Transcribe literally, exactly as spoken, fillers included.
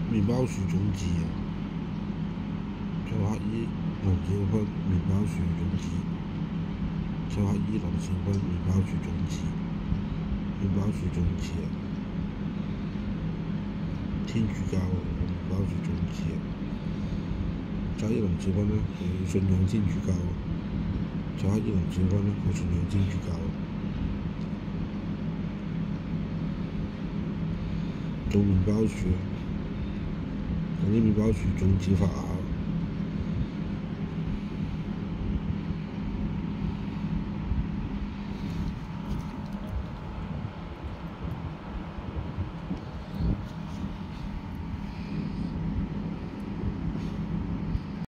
面包树种子，抽黑衣林小芬面包樹種子，抽黑衣林小芬面包樹種子，面包樹種子啊！天主教面包樹種子啊！抽黑衣林小芬咧，佢信仰天主教，抽黑衣林小芬咧，佢信仰天主教。做麵包樹，等啲麵包樹種子發芽。